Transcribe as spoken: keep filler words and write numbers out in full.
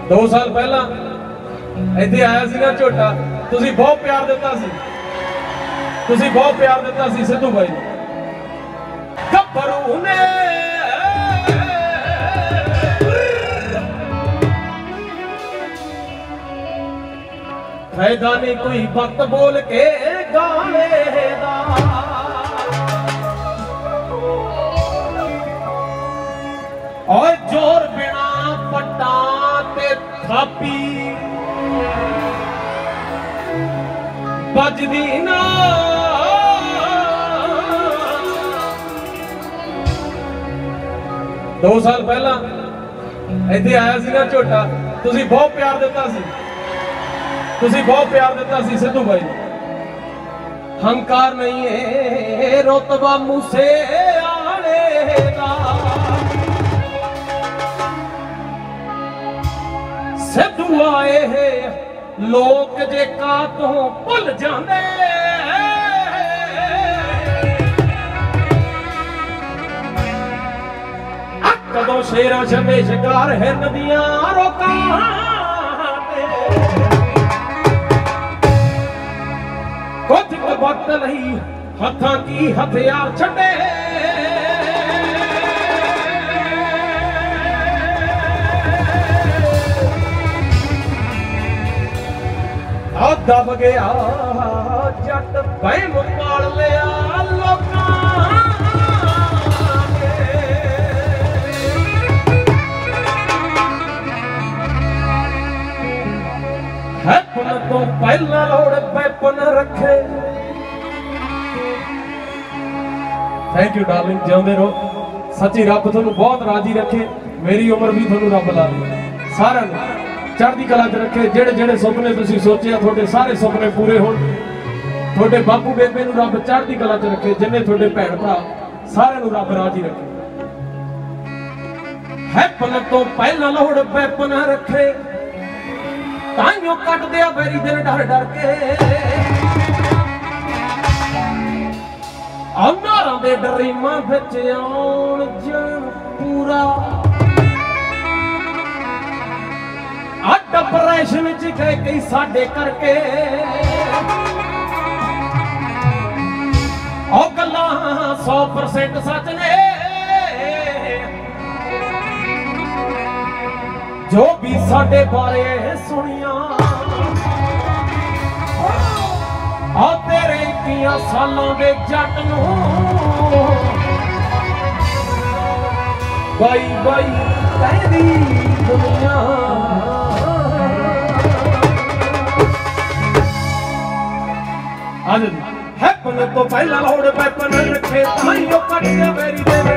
दो साल पहला इत्थे आया सी ना झोटा, तुसी बहुत प्यार दिता सी, तुसी बहुत प्यार दिता सी सिद्धू भाई ने। गब्बरू ने फायदा नहीं कोई वक्त बोल के गाने दा, और जोर बिना पट्टा ते थापी बजदी ना। दो साल पहला इत्थे आया सी ना झोटा, तुसी बहुत प्यार दिता सी, तुसी बहुत प्यार दिता सी सिद्धू भाई ने। हंकार नहीं है रुतबा मूसे आले दा, सिद्धू आए है लोग जे का तो भुल जांदे। कदों शेरां छमे शिकार है नदियां रोकां कुछ वक्त नहीं हथा की हथियार छड़े। दब गया जट बहम पाल लिया लोकां हैपन तो पहला लोड़ पैपन रखे। थैंक यू डार्लिंग, जिंदे रहो, सच्ची रब तुहानू बहुत राजी रखे, मेरी उम्र भी तुहानू रब ला दे, सारा चढ़दी कला च रखे। जेड़े जेड़े सुपने तुसीं सोचे थोड़े सारे सुपने पूरे होण, थोड़े बापू बेबे नू रब चढ़दी कला च रखे, जिन्ने थोड़े भैण भरा सारे नू रब राजी रखे। हैपन तो पहला लोड़ पैपन रखे, ताइयों कट दिया बैरी दिन डर डर के। अनारां दे डरीमां विच आउण जाण पूरा, डिप्रेशन च गए कई साडे करके। ओ गल्लां सौ परसेंट सच ने, जो भी साडे बारे सुनिया। आ तेरे इक्कियां सालां दे जट नूं बाई बाई कहदी दुनिया। हैपन तो पहला लोड़ पैपन रखे, ताइयों कट गया मेरी दे